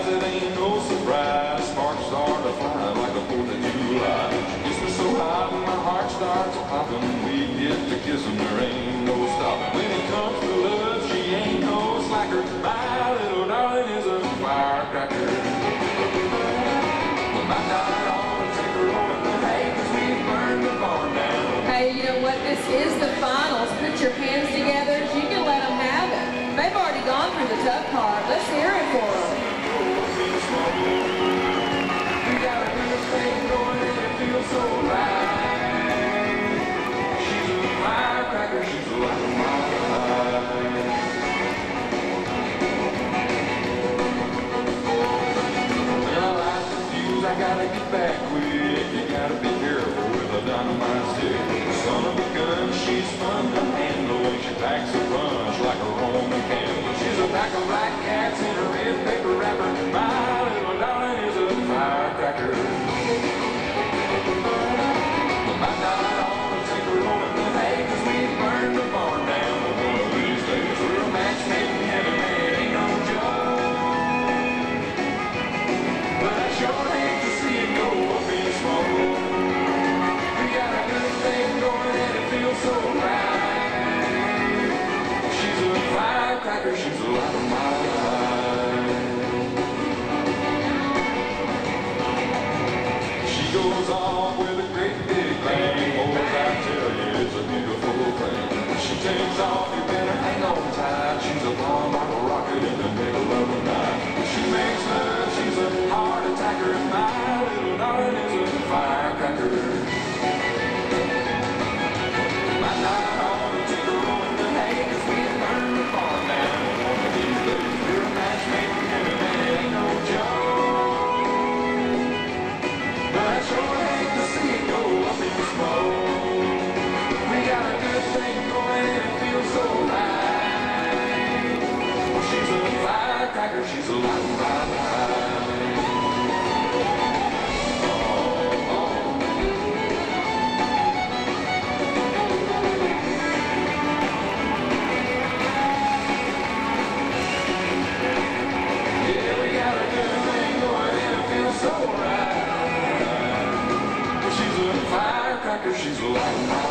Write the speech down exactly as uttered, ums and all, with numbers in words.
skies, it ain't no surprise. Sparks start to fly like the fourth of July. She gets me so hot and my heart starts popping. We get to kissing, there ain't no stopping. When it comes to love, she ain't no slacker. My little darling is a firecracker. We might not all take her on the hay, 'cause we burned the barn down. Hey, you know what? This is the finals. Put your hands together. You can let them have it. They've already gone through the tough part. Let's hear it for them. We got a good thing going and it feels so right. She's a firecracker, she's a light of my life. Well, I light the fuse, I gotta get back quick. You gotta be careful with a dynamite stick. Son of a gun, she's fun to handle when she packs a punch like a Roman candle. She's a pack of black cats in a red paper wrapper. My little darling is a firecracker. We might not all take her home in the hay, 'cause we burned the barn down. One of these days we're a match made in heaven, it ain't no joke. But I sure hate to see it go up in smoke. We got a good thing going and it feels so right. She's a firecracker, she's a light of my life. She goes off with a great big bang. Oh, I tell you, it's a beautiful thing. She takes off, you better hang on tight. She's a bomb like a rocket in the middle of the night. She makes love, she's a heart attacker. My little darling is a firecracker. Might not all take her on the hay, 'cause we burned the barn down. One of these days we're a match made in heaven, and it ain't no joke. But I sure hate to see it go up in smoke. We got a good thing going and it feels so right. Well, she's a firecracker, she's a light of my life. So right. She's a firecracker, she's a light of my